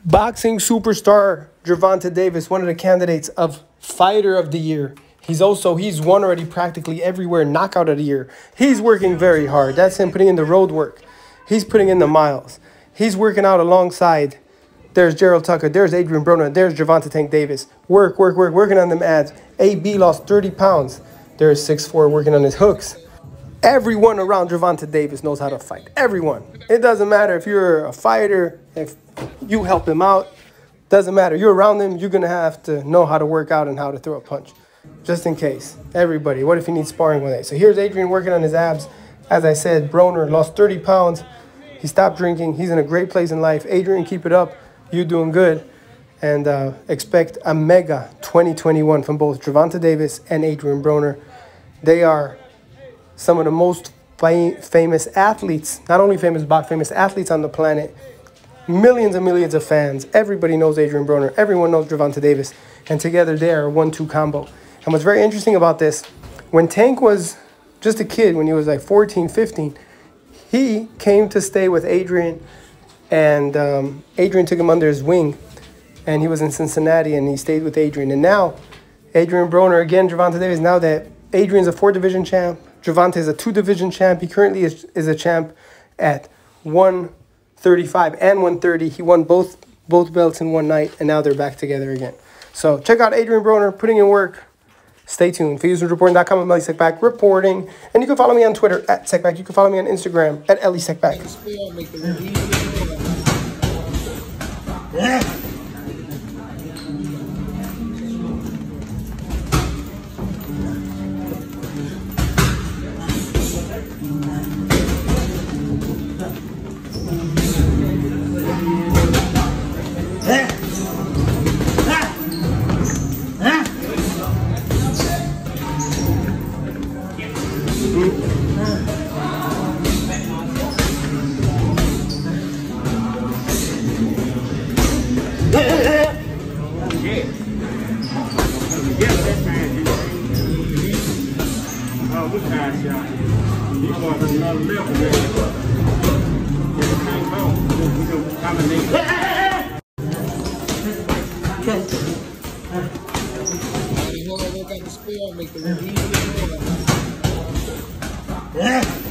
Boxing superstar Gervonta Davis, one of the candidates of Fighter of the Year. He's won already practically everywhere, Knockout of the Year. He's working very hard. That's him putting in the road work. He's putting in the miles. He's working out alongside. There's Gerald Tucker. There's Adrian Broner. There's Gervonta Tank Davis. Working on them ads. AB lost 30 pounds. There's 6'4" working on his hooks. Everyone around Gervonta Davis knows how to fight. Everyone. It doesn't matter if you're a fighter, if you help him out. Doesn't matter. You're around him, you're going to have to know how to work out and how to throw a punch. Just in case. Everybody. What if he needs sparring one day? So here's Adrian working on his abs. As I said, Broner lost 30 pounds. He stopped drinking. He's in a great place in life. Adrian, keep it up. You're doing good. And expect a mega 2021 from both Gervonta Davis and Adrian Broner. They are some of the most famous athletes, not only famous athletes on the planet. Millions and millions of fans. Everybody knows Adrian Broner. Everyone knows Gervonta Davis. And together they are a 1-2 combo. And what's very interesting about this, when Tank was just a kid, when he was like 14, 15, he came to stay with Adrian. And Adrian took him under his wing. And he was in Cincinnati and he stayed with Adrian. And now, Adrian Broner, again, Gervonta Davis, now that Adrian's a 4-division champ, Gervonta is a 2-division champ. He currently is a champ at 135 and 130. He won both belts in one night, and now they're back together again. So check out Adrian Broner putting in work. Stay tuned. For UsersReporting.com, I'm Ellie Seckbach reporting. And you can follow me on Twitter at Seckbach. You can follow me on Instagram at Ellie Seckbach. Yeah.